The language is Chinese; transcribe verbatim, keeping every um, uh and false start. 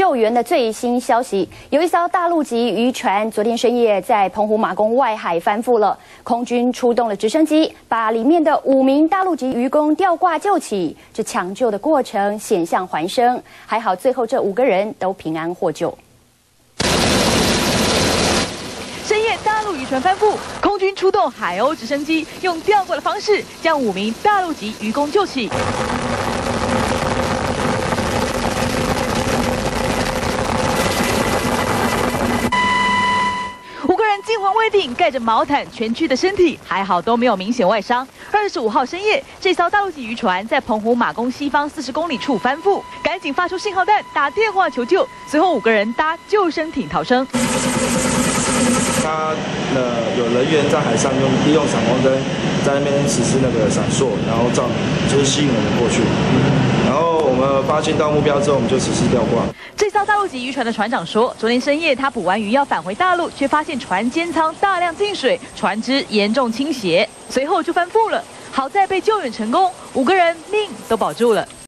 救援的最新消息，有一艘大陆籍渔船昨天深夜在澎湖马公外海翻覆了，空军出动了直升机，把里面的五名大陆籍渔工吊挂救起。这抢救的过程险象环生，还好最后这五个人都平安获救。 深夜，大陆渔船翻覆，空军出动海鸥直升机，用吊挂的方式将五名大陆籍渔工救起。五个人惊魂未定，盖着毛毯蜷曲的身体，还好都没有明显外伤。二十五号深夜，这艘大陆籍渔船在澎湖马公西方四十公里处翻覆，赶紧发出信号弹，打电话求救。随后五个人搭救生艇逃生。 他呃有人员在海上用利用闪光灯在那边实施那个闪烁，然后照就是吸引我们过去。然后我们发现到目标之后，我们就实施吊挂。 这艘大陆籍渔船的船长说，昨天深夜他捕完鱼要返回大陆，却发现船监舱大量进水，船只严重倾斜，随后就翻覆了。好在被救援成功，五个人命都保住了。